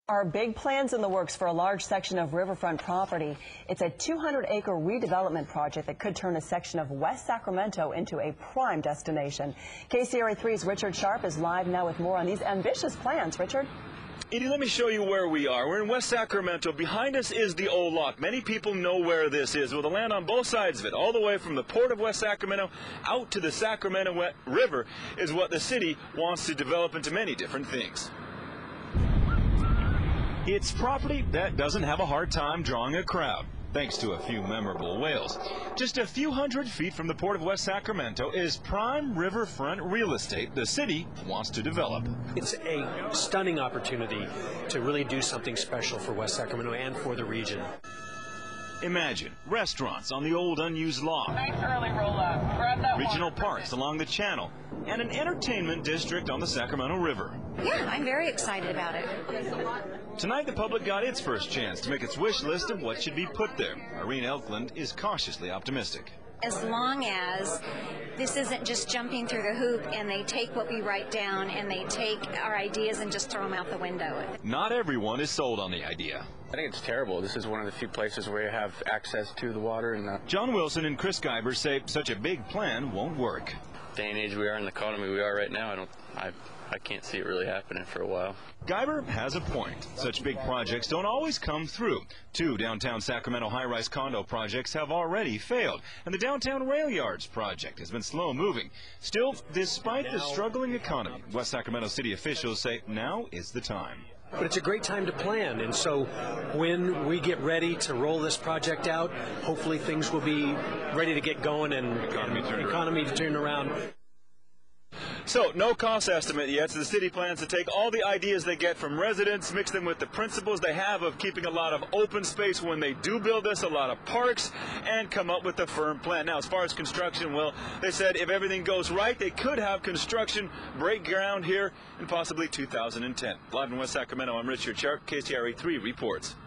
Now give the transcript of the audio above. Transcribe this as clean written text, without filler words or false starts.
Are big plans in the works for a large section of riverfront property. It's a 200-acre redevelopment project that could turn a section of West Sacramento into a prime destination. KCRA 3's Richard Sharp is live now with more on these ambitious plans. Richard? Edie, let me show you where we are. We're in West Sacramento. Behind us is the old lock. Many people know where this is. With the land on both sides of it, all the way from the port of West Sacramento out to the Sacramento River, is what the city wants to develop into many different things. It's property that doesn't have a hard time drawing a crowd, thanks to a few memorable whales. Just a few hundred feet from the port of West Sacramento is prime riverfront real estate the city wants to develop. It's a stunning opportunity to really do something special for West Sacramento and for the region. Imagine restaurants on the old unused lot, nice early roll-up. Grab that regional parks along the channel, and an entertainment district on the Sacramento River. Yeah, I'm very excited about it. Tonight, the public got its first chance to make its wish list of what should be put there. Irene Elkland is cautiously optimistic. As long as this isn't just jumping through the hoop and they take what we write down and they take our ideas and just throw them out the window. Not everyone is sold on the idea. I think it's terrible. This is one of the few places where you have access to the water. And John Wilson and Chris Guyber say such a big plan won't work. Day and age we are in the economy we are right now, I can't see it really happening for a while. Guyber has a point. Such big projects don't always come through. 2 downtown Sacramento high-rise condo projects have already failed, and the downtown rail yards project has been slow moving. Still, despite the struggling economy, West Sacramento city officials say now is the time. But it's a great time to plan, and so when we get ready to roll this project out, hopefully things will be ready to get going and economy to turn around. So, no cost estimate yet, so the city plans to take all the ideas they get from residents, mix them with the principles they have of keeping a lot of open space when they do build this, a lot of parks, and come up with a firm plan. Now, as far as construction, well, they said if everything goes right, they could have construction break ground here in possibly 2010. Live in West Sacramento, I'm Richard Sharp, KCRA 3 reports.